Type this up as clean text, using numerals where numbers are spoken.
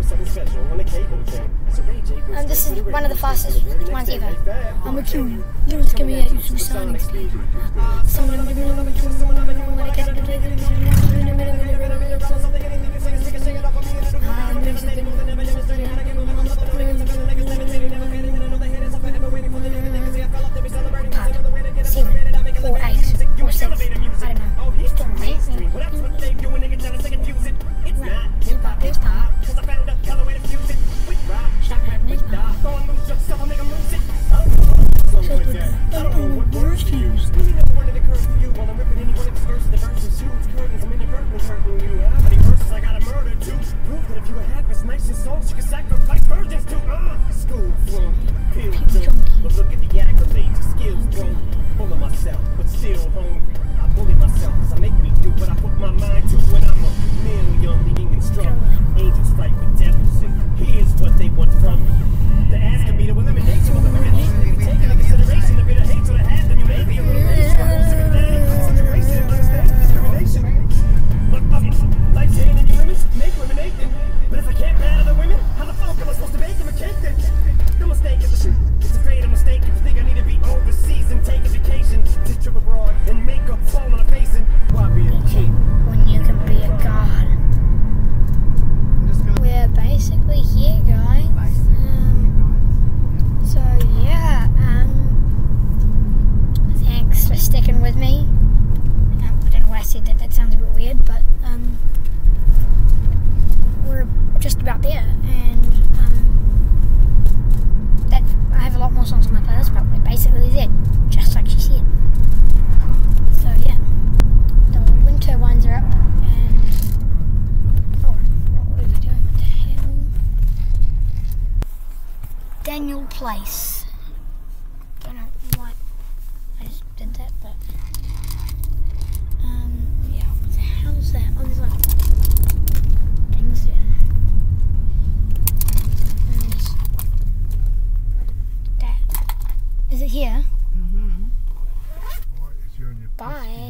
This is one of the fastest ones ever. I'm a king. Don't scare me at you, supersonic speed. Daniel Place. Don't know why I just did that, but yeah. What the hell's that? Oh, there's like things there. That is it here? Mm-hmm. Bye.